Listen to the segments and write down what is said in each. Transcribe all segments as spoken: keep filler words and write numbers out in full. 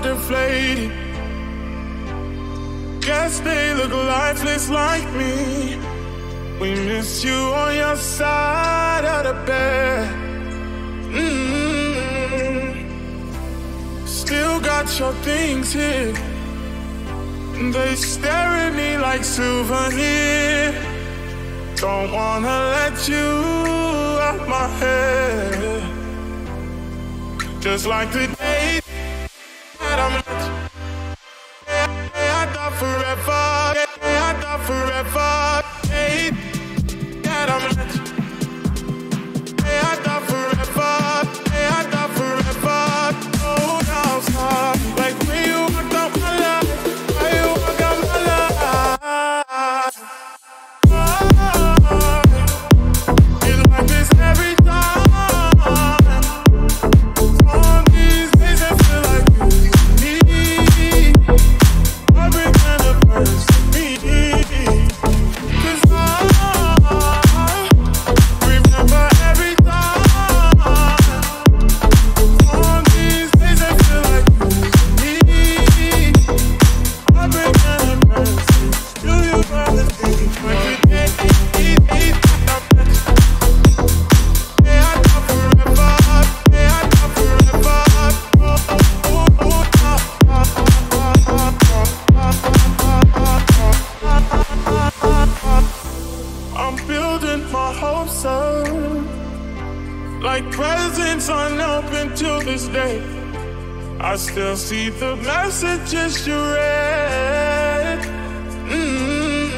deflated. Guess they look lifeless like me. We miss you on your side of the bed. Mm-hmm. Still got your things here. They stare at me like souvenir. Don't wanna let you out my head. Just like the day that I met you. I thought forever, I thought forever. Day that I met you. I thought forever, I thought forever. Oh, now it's hard. Like when you walked out my life, when you walked out my life. It's like this every time. On these days I feel like it's me. Everything that hurts me. Cause I remember every time. On these days I feel like it's me. Everything that hurts me. Do you ever think like the day that I met you? Yeah, I thought forever. Yeah, I thought forever. Oh, oh, oh, oh. I'm building my hopes up like presents unopened till this day. I still see the messages you read. Mm-hmm.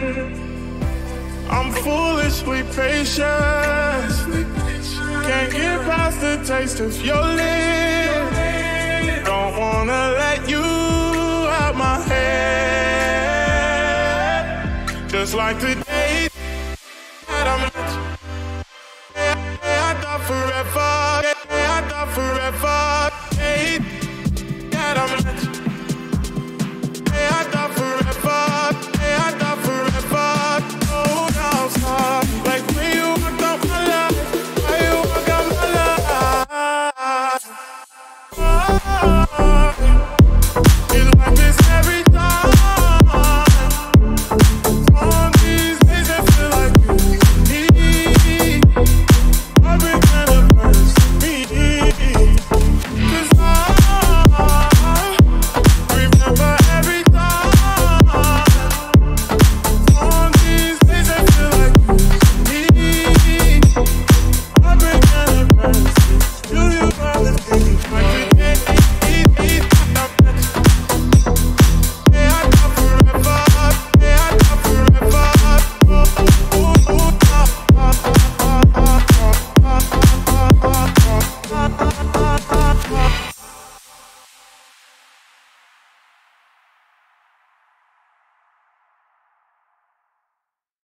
I'm foolishly patient. Can't get past the taste of your lips. Don't wanna let you out my head. Just like the day